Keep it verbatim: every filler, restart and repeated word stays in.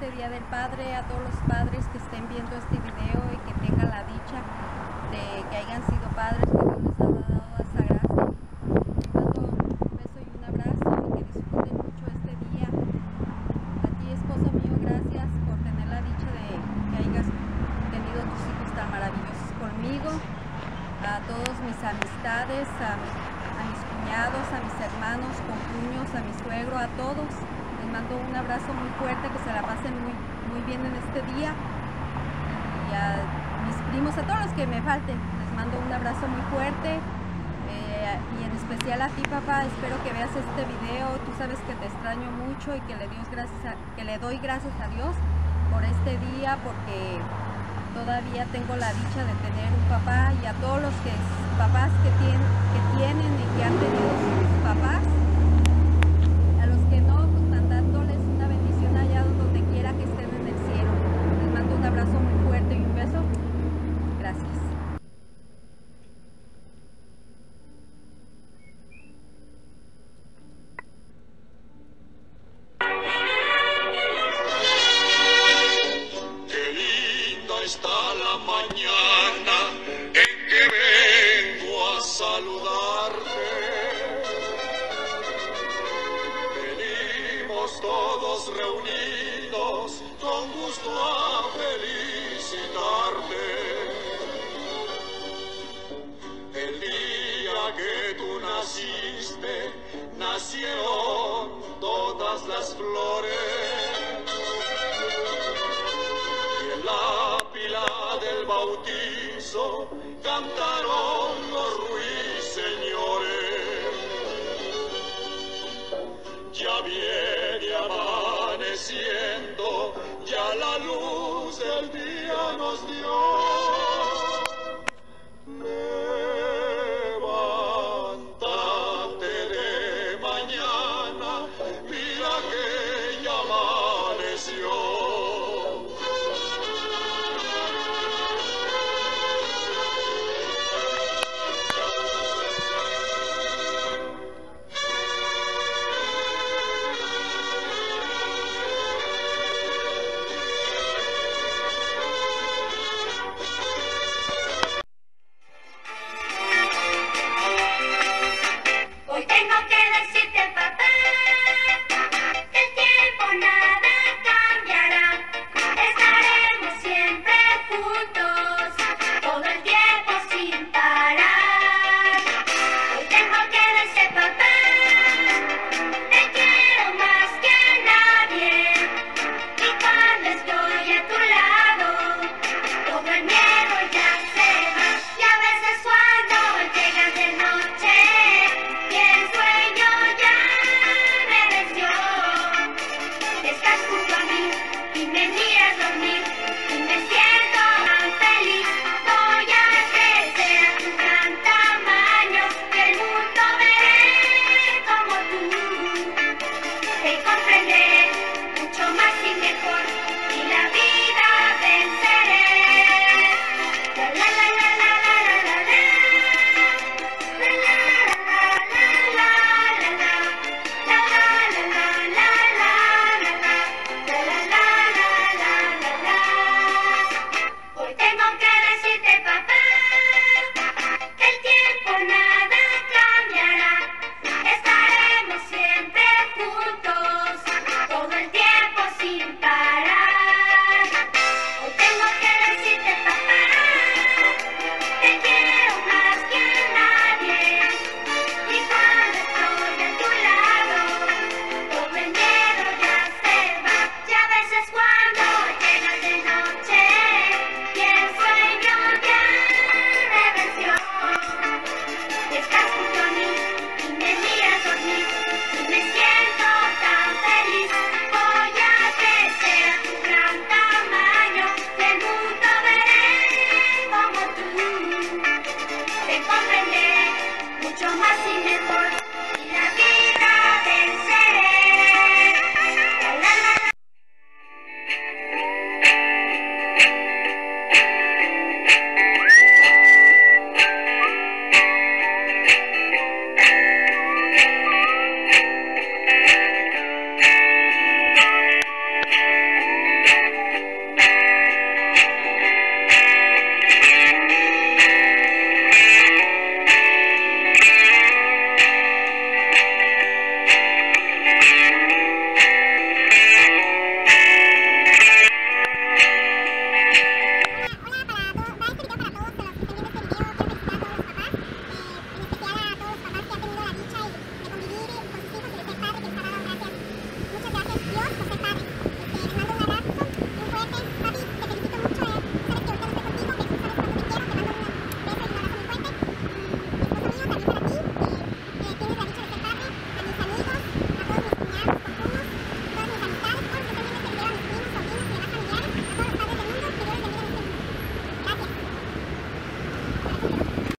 este Día del Padre a todos los padres que estén viendo este video y que tengan la dicha de que hayan sido padres, que Dios les ha dado esa gracia. Les mando un beso y un abrazo y que disfruten mucho este día. A ti, esposo mío, gracias por tener la dicha de que hayas tenido tus hijos tan maravillosos conmigo. A todos mis amistades, a, a mis cuñados, a mis hermanos, concuños, a mi suegro, a todos. Les mando un abrazo muy fuerte, que se la pasen muy, muy bien en este día. Y a mis primos, a todos los que me falten, les mando un abrazo muy fuerte. Eh, y en especial a ti, papá, espero que veas este video. Tú sabes que te extraño mucho y que le, Dios gracias a, que le doy gracias a Dios por este día, porque todavía tengo la dicha de tener un papá, y a todos los que, papás que, tienen, que tienen y que han tenido sus papás, a los que no, pues mandándoles una bendición allá donde quiera que estén en el cielo. Les mando un abrazo muy fuerte y un beso. Gracias. Está la mañana en que vengo a saludarte. Venimos todos reunidos con gusto a felicitarte. El día que tú naciste, nacieron todas las flores.